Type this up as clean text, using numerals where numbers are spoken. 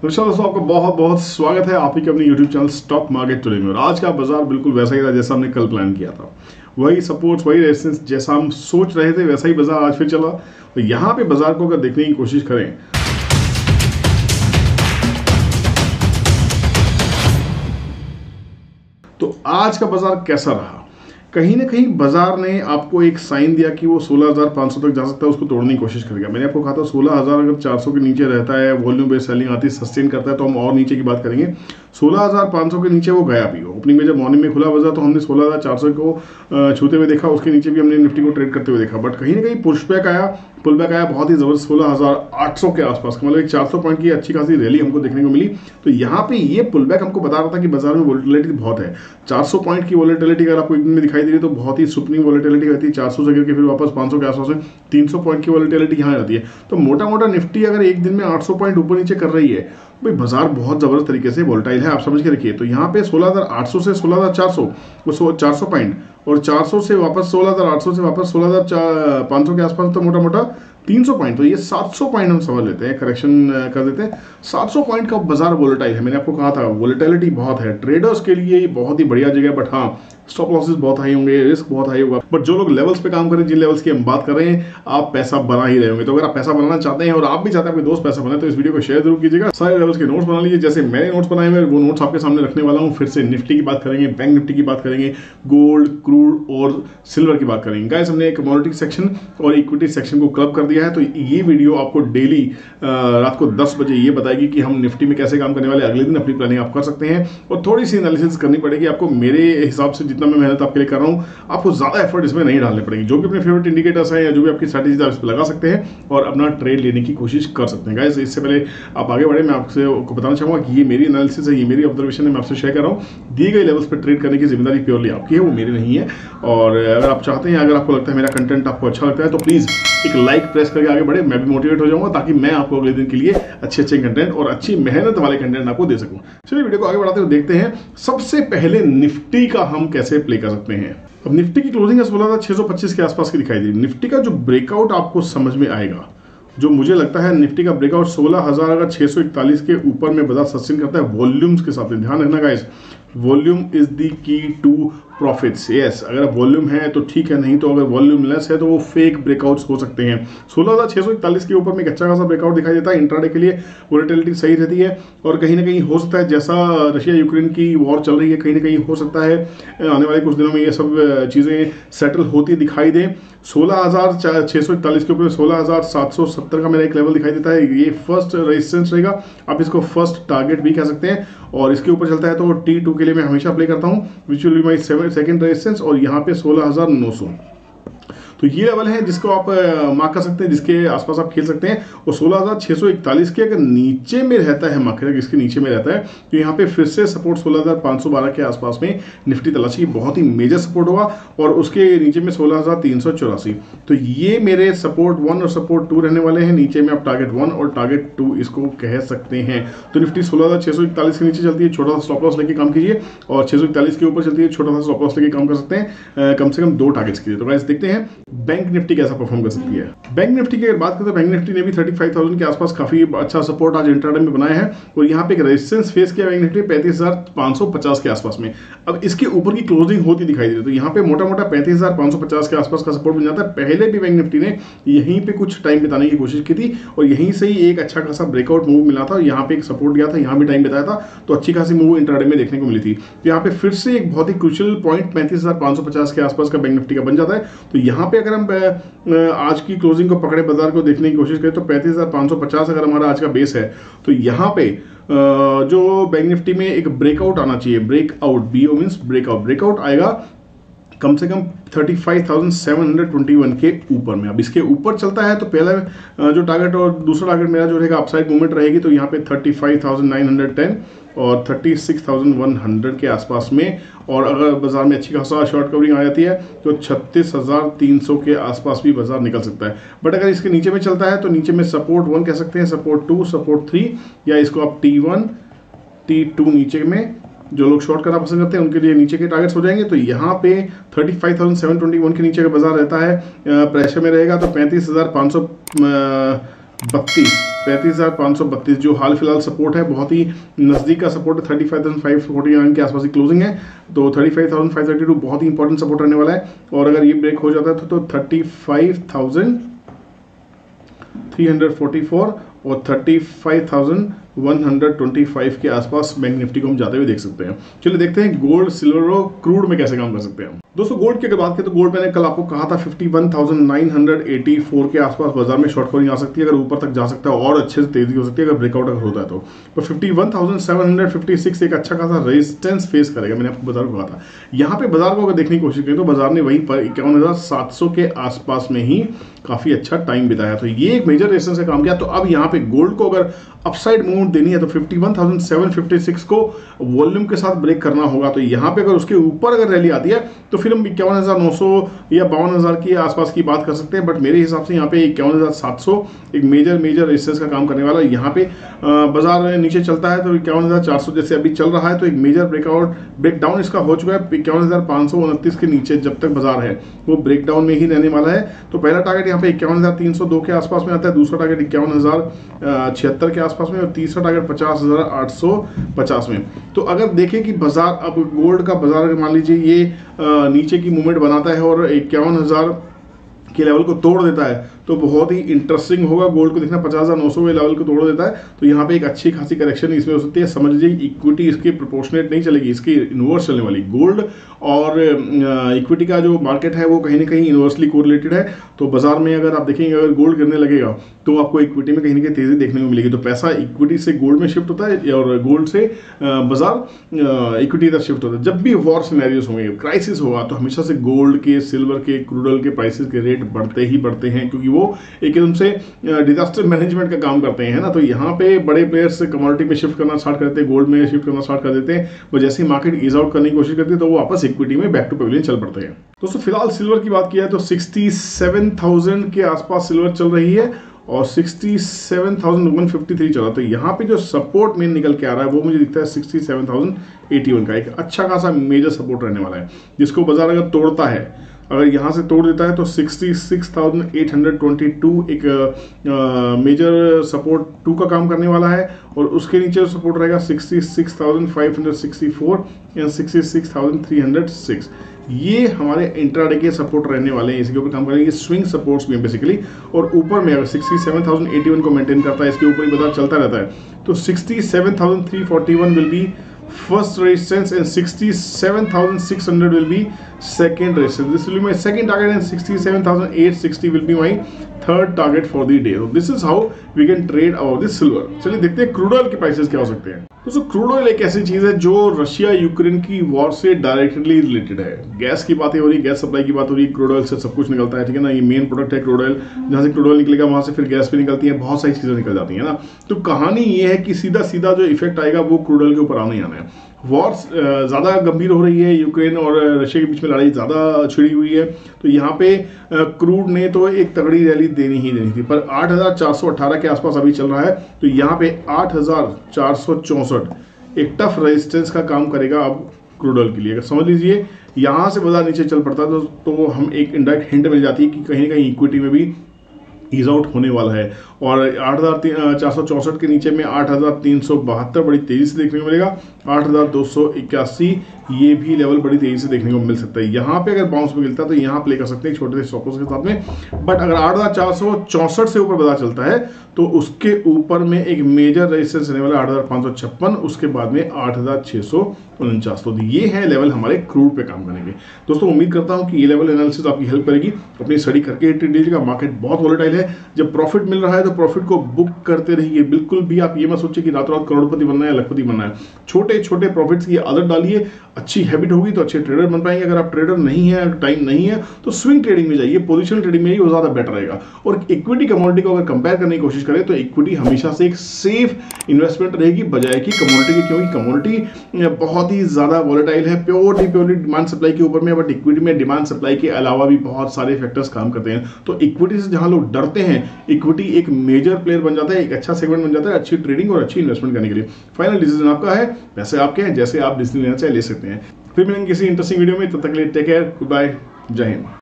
नमस्कार दोस्तों, आपका बहुत बहुत स्वागत है आप ही के अपने YouTube channel stock market today में। और आज का बाजार बिल्कुल वैसा ही था जैसा हमने कल प्लान किया था। वही सपोर्ट्स, वही रेजिस्टेंस जैसा हम सोच रहे थे वैसा ही बाजार आज फिर चला। तो यहाँ पे बाजार को अगर देखने की कोशिश करें तो आज का बाजार कैसा रहा, कहीं ना कहीं बाजार ने आपको एक साइन दिया कि वो 16,500 तक जा सकता है, उसको तोड़ने की कोशिश करेगा। मैंने आपको कहा था 16,000 अगर 400 के नीचे रहता है, वॉल्यूम बेस्ड सेलिंग आती है, सस्टेन करता है तो हम और नीचे की बात करेंगे। 16,500 के नीचे वो गया भी। ओपनिंग में जब मॉर्निंग में खुला बाजार तो हमने 16,400 को छूते हुए देखा, उसके नीचे भी हमने निफ्टी को ट्रेड करते हुए देखा। बट कहीं ना कहीं पुल बैक आया बहुत ही जबरदस्त 16,800 के आसपास, मतलब एक 400 पॉइंट की अच्छी खासी रैली हमको देखने को मिली। तो यहाँ पे ये पुल बैक हमको बता रहा था कि बाजार में वोलेटिलिटी बहुत है। 400 पॉइंट की वोलेटिलिटी अगर आपको एक दिन में दिखाई दे रही है तो बहुत ही सुपरीम वोलेटिलिटी रहती है। 400 से गिर के फिर वापस 500 के आसपास में 300 पॉइंट की वोलेटिलिटी यहाँ रहती है। तो मोटा मोटा निफ्टी अगर एक दिन में 800 पॉइंट ऊपर नीचे कर रही है, भाई बाजार बहुत जबरदस्त तरीके से वोलेटाइल है, आप समझ के रखिए। तो यहाँ पे 16,800 से 16,400 वो 400 पॉइंट, और 400 से वापस 16,800 से वापस 16,500 के आसपास, तो मोटा मोटा 300 पॉइंट। तो ये 700 पॉइंट हम समझ लेते हैं, करेक्शन कर देते हैं। 700 पॉइंट का बाजार वोलेटाइल है। मैंने आपको कहा था वोलेटिलिटी बहुत है, ट्रेडर्स के लिए ये बहुत ही बढ़िया जगह। बट हाँ, स्टॉप लॉसेस बहुत हाई होंगे, रिस्क बहुत हाई होगा। बट जो लोग लेवल्स पे काम करें, जिन लेवल्स की हम बात कर रहे हैं, आप पैसा बना ही रहे होंगे। तो अगर आप पैसा बनाना चाहते हैं और आप भी चाहते हैं आपके दोस्त पैसा बनाए, तो इस वीडियो को शेयर जरूर कीजिएगा। सारे लेवल्स के नोट्स बना लीजिए, जैसे मैंने नोट्स बनाए हुए वो नोट्स आपके सामने रखने वाला हूँ। फिर से निफ्टी की बात करेंगे, बैंक निफ्टी की बात करेंगे, गोल्ड, क्रूड और सिल्वर की बात करेंगे। गाइस, हमने कमोडिटी सेक्शन और इक्विटी सेक्शन को क्लब कर दिया है। तो ये वीडियो आपको डेली रात को 10 बजे ये बताएगी कि हम निफ्टी में कैसे काम करने वाले। अगले दिन अपनी प्लानिंग आप कर सकते हैं और थोड़ी सी एनालिसिस करनी पड़ेगी आपको। मेरे हिसाब से जितना मैं मेहनत आपके लिए कर रहा हूँ, आपको ज्यादा एफर्ट इसमें नहीं डालने पड़ेंगे। जो भी अपने फेवरेट इंडिकेटर्स हैं या जो भी आपकी स्ट्रैटेजी आप इस पर लगा सकते हैं और अपना ट्रेड लेने की कोशिश कर सकते हैं। गाइस, इससे पहले आप आगे बढ़े, मैं आपसे बताना चाहूंगा कि ये मेरी एनालिसिस है, ये मेरी ऑब्जर्वेशन है, मैं आपसे शेयर कर रहा हूँ। दिए गए लेवल्स पर ट्रेड करने की जिम्मेदारी प्योरली आपकी है, वो मेरी नहीं है। और अगर आप चाहते हैं, अगर आपको लगता है मेरा कंटेंट आपको अच्छा लगता है, तो प्लीज एक लाइक प्रेस करके आगे बढ़े। मैं भी मोटिवेट हो जाऊंगा ताकि मैं आपको अगले दिन के लिए अच्छे अच्छे कंटेंट और अच्छी मेहनत वाले कंटेंट आपको दे सकूं। चलिए वीडियो को आगे बढ़ाते हुए देखते हैं सबसे पहले निफ्टी का हम कैसे प्ले कर सकते हैं। अब निफ्टी की क्लोजिंग 16,625 के आसपास की दिखाई दी। निफ्टी का जो ब्रेकआउट आपको समझ में आएगा, जो मुझे लगता है निफ्टी का ब्रेकआउट 16,641 के ऊपर में बाजार सस्टेन करता है वॉल्यूम्स के साथ। ध्यान रखना guys, volume is the key to profits. Yes, अगर वॉल्यूम है तो ठीक है, नहीं तो अगर वॉल्यूम लेस है तो वो फेक ब्रेकआउट्स हो सकते हैं। 16,641 के ऊपर में एक अच्छा खासा ब्रेकआउट दिखाई देता है। इंट्राडे के लिए वोलेटिलिटी सही रहती है और कहीं ना कहीं हो सकता है, जैसा रशिया यूक्रेन की वॉर चल रही है, कहीं ना कहीं हो सकता है आने वाले कुछ दिनों में ये सब चीज़ें सेटल होती दिखाई दें। 16,641 के ऊपर 16,770 का मेरा एक लेवल दिखाई देता है। ये फर्स्ट रेजिस्टेंस रहेगा, आप इसको फर्स्ट टारगेट भी कह सकते हैं। और इसके ऊपर चलता है तो T2 के लिए मैं हमेशा प्ले करता हूँ, which will be my second resistance. और यहाँ पे 16,900, तो ये लेवल है जिसको आप मार्क कर सकते हैं, जिसके आसपास आप खेल सकते हैं। और 16,641 के अगर नीचे में रहता है, मार्केट इसके नीचे में रहता है, तो यहाँ पे फिर से सपोर्ट 16,512 के आसपास में निफ्टी तलाशी बहुत ही मेजर सपोर्ट होगा। और उसके नीचे में 16,384। तो ये मेरे सपोर्ट 1 और सपोर्ट 2 रहने वाले हैं। नीचे में आप टारगेट 1 और टारगेट 2 इसको कह सकते हैं। तो निफ्टी 16,641 के नीचे चलती है, छोटा सा स्टॉप लॉस लेके काम कीजिए। और 641 के ऊपर चलती है, छोटा सा स्टॉप लॉस लेके काम कर सकते हैं, कम से कम 2 टारगेट्स कीजिए। तो गाइस देखते हैं बैंक निफ्टी कैसा परफॉर्म कर सकती है। बैंक निफ्टी की अगर बात करें तो बैंक निफ्टी ने भी 35,000 के आसपास काफी अच्छा सपोर्ट आज इंट्राडे में बनाया है। और यहाँ पे एक रेजिस्टेंस फेस किया बैंक निफ्टी 35,550 के आसपास में। अब इसके ऊपर की क्लोजिंग होती दिखाई दे रही है, तो यहाँ पे मोटा मोटा 35,550 के आसपास का सपोर्ट बन जाता है। पहले भी बैंक निफ्टी ने यहीं पे कुछ टाइम बिताने की कोशिश की थी और यहीं से ही एक अच्छा खासा ब्रेकआउट मूव मिला था। यहाँ पे एक सपोर्ट गया था, यहाँ भी टाइम बिताया था, तो अच्छी खासी मूव इंट्राडे में देखने को मिली थी। तो यहाँ पे फिर से एक बहुत ही क्रूशियल पॉइंट 35,550 के आसपास का बैंक निफ्टी का बन जाता है। तो यहाँ पे अगर हम आज की क्लोजिंग को पकड़े, बाजार को देखने की कोशिश करें, तो 35,550 अगर हमारा आज का बेस है, तो यहाँ पे जो बैंक निफ्टी में एक ब्रेकआउट आना चाहिए, ब्रेकआउट, BO मीन्स ब्रेकआउट आएगा कम से कम 35,721 के ऊपर में। अब इसके ऊपर चलता है तो पहला जो टारगेट और दूसरा टारगेट मेरा जो रहेगा अपसाइड मूवमेंट रहेगी, तो यहाँ पे 35,910 और 36,100 के आसपास में। और अगर बाजार में अच्छी खासा शॉर्ट कवरिंग आ जाती है तो 36,300 के आसपास भी बाजार निकल सकता है। बट अगर इसके नीचे में चलता है तो नीचे में सपोर्ट 1 कह सकते हैं, सपोर्ट 2, सपोर्ट 3, या इसको आप T1, T2 नीचे में जो लोग शॉर्ट करना पसंद करते हैं उनके लिए नीचे के टारगेट्स हो जाएंगे। तो यहाँ पे 35,721 के नीचे अगर बाजार रहता है, प्रेशर में रहेगा, तो 35,532 35,532 जो हाल फिलहाल सपोर्ट है, बहुत ही नज़दीक का सपोर्ट है। 35,549 के आसपास की क्लोजिंग है, तो 35,532 बहुत ही इंपॉर्टेंट सपोर्ट रहने वाला है। और अगर ये ब्रेक हो जाता है तो 35,344 और 35,125 के आसपास बैंक निफ्टी को हम जाते हुए देख सकते हैं। चलिए देखते हैं गोल्ड, सिल्वर और क्रूड में कैसे काम कर सकते हैं। दोस्तों गोल्ड की अगर बात करें तो गोल्ड मैंने कल आपको कहा था 51,984 के आसपास बाजार में शॉर्ट कवरिंग आ सकती है। अगर ऊपर तक जा सकता है और अच्छे से तेजी हो सकती है अगर ब्रेकआउट अगर होता है तो 51,756 एक अच्छा खासा रेजिस्टेंस फेस करेगा। मैंने आपको बाजार को कहा था। यहाँ पे बाजार को अगर देखने की कोशिश करें तो बाजार ने वहीं पर 51,700 के आसपास में ही काफी अच्छा टाइम बिताया, तो ये एक मेजर रेजिस्टेंस का काम किया। तो अब यहाँ पे गोल्ड को अगर अपसाइड मूवमेंट देनी है तो 51,756 को वॉल्यूम के साथ ब्रेक करना होगा। तो यहाँ पे अगर उसके ऊपर अगर रैली आती है तो फिर हम 51,900 या 52,000 के आसपास की बात कर सकते हैं। बट मेरे हिसाब से यहाँ पे 51,700 एक मेजर रेजिस्टेंस का काम करने वाला है। यहाँ पे बाजार नीचे चलता है तो 51,400 जैसे अभी चल रहा है तो एक मेजर ब्रेकडाउन इसका हो चुका है। 51,529 के नीचे जब तक बाजार है वो ब्रेकडाउन में ही रहने वाला है। तो पहला टारगेट यहाँ पे 51,302 के आसपास में आता है, दूसरा टारगेट 51,076 के आसपास में और तीसरा टारगेट 50,850 में। तो अगर देखें कि बाजार अब गोल्ड का बाजार मान लीजिए ये नीचे की मूवमेंट बनाता है और 51,000 के लेवल को तोड़ देता है तो बहुत ही इंटरेस्टिंग होगा गोल्ड को देखना। 50,900 के लेवल को तोड़ देता है तो यहाँ पे एक अच्छी खासी करेक्शन इसमें हो सकती है। समझ लीजिए इक्विटी इसकी प्रोपोर्शनेट नहीं चलेगी, इसकी इन्वर्स चलने वाली। गोल्ड और इक्विटी का जो मार्केट है वो कहीं ना कहीं इन्वर्सली कोरिलेटेड है। तो बाजार में अगर आप देखेंगे अगर गोल्ड गिरने लगेगा तो आपको इक्विटी में कहीं ना कहीं तेजी देखने को मिलेगी। तो पैसा इक्विटी से गोल्ड में शिफ्ट होता है और गोल्ड से बाजार इक्विटी तरफ शिफ्ट होता है। जब भी वॉर सिनेरियोस होंगे, क्राइसिस होगा, तो हमेशा से गोल्ड के, सिल्वर के, क्रूड ऑयल के प्राइसेस के रेट बढ़ते ही बढ़ते हैं क्योंकि वो एक एकदम से डिजास्टर मैनेजमेंट का काम करते हैं ना। तो यहाँ पे बड़े प्लेयर्स कमोडिटी में शिफ्ट करना स्टार्ट करते हैं, गोल्ड में शिफ्ट करना स्टार्ट कर देते हैं। वो जैसे ही मार्केट ईज आउट करने की कोशिश करती है तो वो वापस इक्विटी में बैक टू पेविलियन चल पड़ते हैं। दोस्तों फिलहाल सिल्वर की बात किया है तो 67,000 के आसपास सिल्वर चल रही है और 67,153 चला। तो यहाँ पे जो सपोर्ट मेन निकल के आ रहा है वो मुझे दिखता है 67,081 का। एक अच्छा खासा मेजर सपोर्ट रहने वाला है जिसको बाजार अगर तोड़ता है, अगर यहाँ से तोड़ देता है तो 66,822 एक मेजर सपोर्ट 2 का काम करने वाला है। और उसके नीचे जो सपोर्ट रहेगा 66,564 या 66,306, ये हमारे इंट्राडे के सपोर्ट रहने वाले हैं। इसके ऊपर काम करेंगे, स्विंग सपोर्ट्स भी हैं बेसिकली। और ऊपर में अगर 67,081 को मेंटेन करता है, इसके ऊपर ही बाजार चलता रहता है तो 67,341 will be first resistance and 67,600 will be second resistance. This will be my second target and 67,860 will be my third target for the day. So this is how we can trade about the silver. चलिए देखते हैं crude oil के prices क्या हो सकते हैं। दोस्तों crude oil एक ऐसी चीज है जो रशिया यूक्रेन की वॉर से डायरेक्टली रिलेटेड है। गैस की बातें हो रही है, गैस सप्लाई की बात हो रही है, क्रूड ऑयल से सब कुछ निकलता है, ठीक है ना। ये मेन प्रोडक्ट है क्रूड ऑयल, जहाँ से क्रूड ऑयल निकलेगा वहां से फिर गैस भी निकलती है, बहुत सारी चीजें निकल जाती है ना। तो कहानी ये है कि सीधा सीधा जो इफेक्ट आएगा वो क्रूड ऑयल के ऊपर आना ही आना है। वॉर ज़्यादा गंभीर हो रही है, यूक्रेन और रशिया के बीच में लड़ाई ज़्यादा छिड़ी हुई है। तो यहाँ पे क्रूड ने तो एक तगड़ी रैली देनी ही देनी थी, पर 8,418 के आसपास अभी चल रहा है। तो यहाँ पे 8,464 एक टफ रेजिस्टेंस का काम करेगा अब क्रूड ऑयल के लिए। अगर समझ लीजिए यहाँ से बाजार नीचे चल पड़ता है तो हम एक इनडायरेक्ट हिंट मिल जाती है कि कहीं ना कहीं इक्विटी में भी ईज आउट होने वाला है। और 8,464 के नीचे में 8,372 बड़ी तेजी से देखने को मिलेगा। 8,281 ये भी लेवल बड़ी तेजी से देखने को मिल सकता है। यहाँ पे अगर बाउंस में मिलता है तो यहाँ प्ले कर सकते हैं छोटे से स्टॉप लॉस के साथ में। बट अगर 8,464 से ऊपर बाजार चलता है तो उसके ऊपर में एक मेजर रेजिस्टेंस रहने वाला 8,556, उसके बाद में 8,649। तो ये है लेवल हमारे क्रूड पे काम करेंगे। दोस्तों उम्मीद करता हूँ कि ये लेवल एनालिसिस आपकी हेल्प करेगी। अपनी स्टडी करके ट्रेड लीजिएगा। मार्केट बहुत वॉलेटाइल है, जब प्रॉफिट मिल रहा है तो प्रॉफिट को बुक करते रहिए। बिल्कुल भी आप ये मत सोचिए कि रातों रात करोड़पति बनना है, लखपति बनना है। छोटे छोटे प्रॉफिट्स की आदत डालिए, अच्छी हैबिट होगी तो अच्छे ट्रेडर बन पाएंगे। अगर आप ट्रेडर नहीं है, टाइम नहीं है, तो स्विंग ट्रेडिंग में जाइए, पोजिशनल ट्रेडिंग में जाइए, वो ज्यादा बेटर रहेगा। और इक्विटी कमोडिटी को अगर कंपेयर करने की कोशिश करें तो इक्विटी हमेशा से एक सेफ इन्वेस्टमेंट रहेगी बजाय कि कमोडिटी की, क्योंकि कमोडिटी बहुत ही ज्यादा वॉलेटाइल है, प्योरली डिमांड सप्लाई के ऊपर में। बट इक्विटी में डिमांड सप्लाई के अलावा भी बहुत सारे फैक्टर्स काम करते हैं। तो इक्विटी से जहां लोग डरते हैं, इक्विटी एक मेजर प्लेयर बन जाता है, एक अच्छा सेगमेंट बन जाता है अच्छी ट्रेडिंग और अच्छी इन्वेस्टमेंट करने के लिए। फाइनल डिसीजन आपका है, पैसे आपके हैं, जैसे आप डिसीजन लेना चाहे ले सकते हैं। फिर मिलेंगे किसी इंटरेस्टिंग वीडियो में, तब तक के लिए टेक केयर, गुड बाय, जय हिंद।